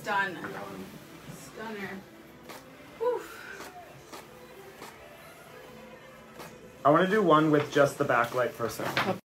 Done. Stunner. Whew. I want to do one with just the backlight for a second.